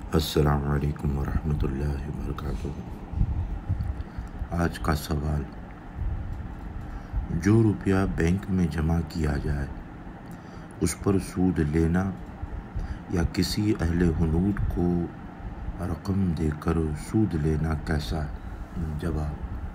السلام علیکم ورحمۃ اللہ وبرکاتہ۔ آج کا سوال: جو روپیہ بینک میں جمع کیا جائے اس پر سود لینا یا کسی اہل حنوط کو رقم دے کر سود لینا کیسا ہے؟ جواب: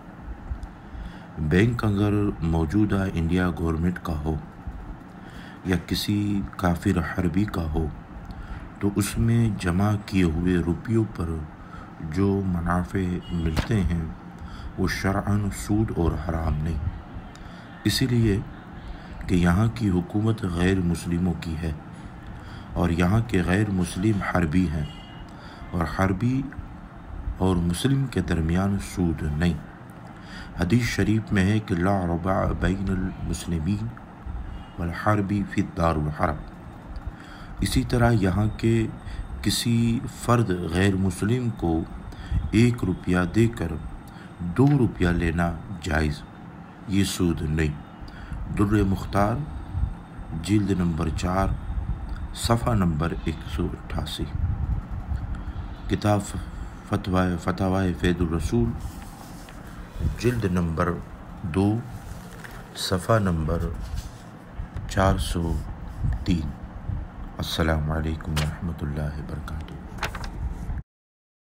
بینک اگر موجودہ انڈیا گورنمنٹ کا ہو یا کسی کافر حربی کا ہو تو اس میں جمع کیے ہوئے روپیوں پر جو منافع ملتے ہیں وہ شرعاً سود اور حرام نہیں، اسی لیے کہ یہاں کی حکومت غیر مسلموں کی ہے اور یہاں کے غیر مسلم حربی ہیں، اور حربی اور مسلم کے درمیان سود نہیں۔ حدیث شریف میں ہے کہ لا ربع بین المسلمین والحربی فی الدار الحرب۔ اسی طرح یہاں کے کسی فرد غیر مسلم کو 1 روپیہ دے کر 2 روپیہ لینا جائز، یہ سود نہیں۔ در مختار جلد نمبر 4 صفحہ نمبر 188، کتاب فتاوی فیض الرسول جلد نمبر 2 صفحہ نمبر 403۔ السلام علیکم ورحمۃ اللہ وبرکاتہ۔